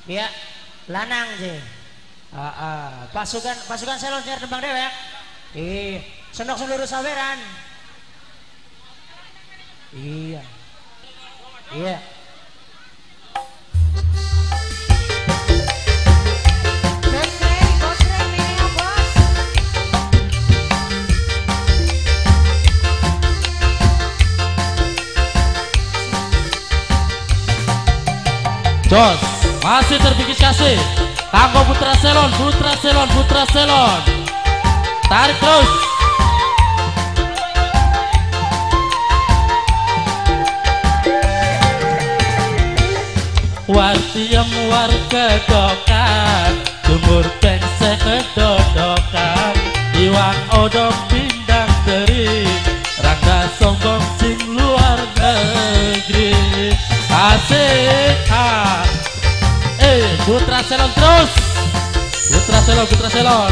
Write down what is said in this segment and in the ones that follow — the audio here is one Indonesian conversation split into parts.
Iya, lanang sih. Pasukan selon cer tembang dewek. Ih, senok seluruh saweran. Iya. Iya. Jos, masih terpikir kasih. Kanggo putra selon. Tarik terus. Wartiam warga dokan, jumur pengse kedodokan, iwang odong pindang teri, rangga sombong sing luar negeri. Asik. Putra selon terus. Putra selon.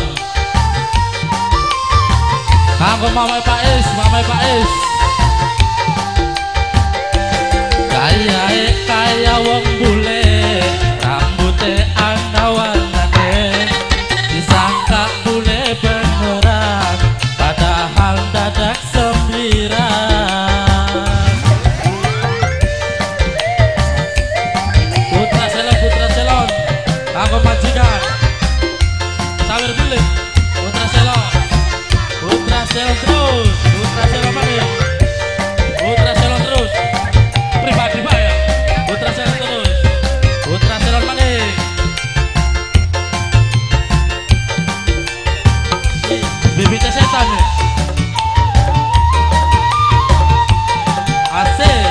Kanggo mamai Pak Is. Kaya wong bule, rambute anawanane, disangka bule beneran, padahal dadak sembiran. Putra selon, kanggo majikan, sawer bule. Putra selon terus. Putra selon mana? Putra selon terus. Pribadi Pak ya. Putra selon terus. Putra selon mana? Bibitnya setan ya. Asik.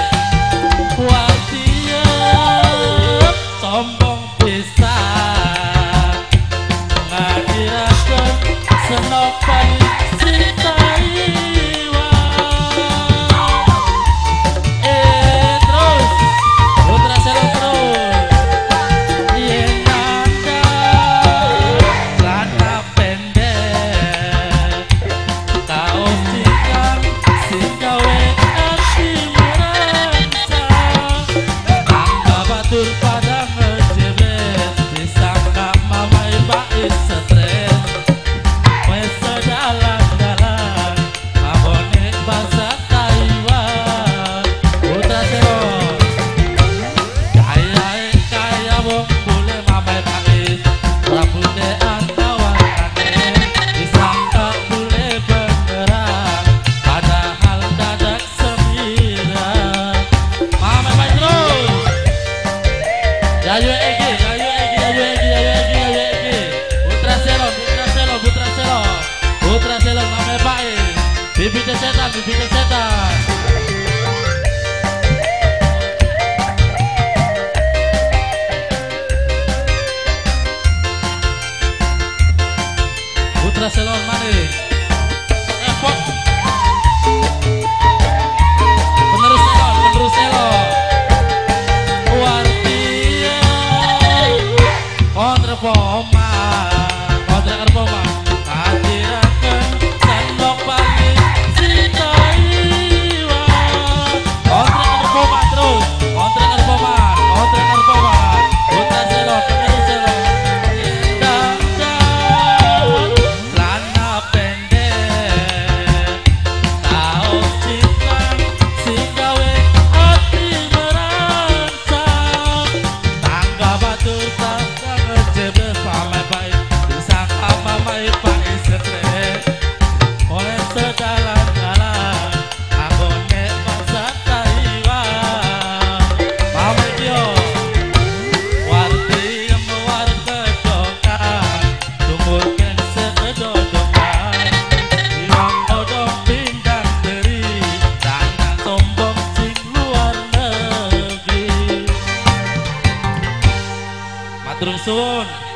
Kuatiap sombong pisan, ngakirakan senopan sintaiwa. Terus putra selon terus. Yen nanda celana pendek, kaos singkang sing gawe ati merangsang, tangga batur pada ngejebet, disangka mamai Pak Is stres. Wes sedalan-dalan abone bahasa Taiwan. Putra selon kaya wong bule mamai Pak Is, rambute anawanane, disangka bule beneran, padahal dadak sembiran. Mamai Pak terus. Yayu Egi. Putra selon. Putra selon mamai Pak Is. Bibitnya setan. Putra selon mana? Epok. Penerus selon. Wartia kontra poma. Hadirakan sendok balik si Taiwan. Kontra poma terus. Kontra poma. Putra selon. Dandan celana pendek, kaos singkang sing gawe ati merangsang, tangga batur tangga ngejebet mamai Pak Is, disangka mamai Pak Is stres. Oleh sedalan-dalan anggone bangsa Taiwan. Mamai Kyo warga dokan, jumur pengse kedodokan, iwang odong pindang teri, rangga sombong sing luar negeri. Matur suwun.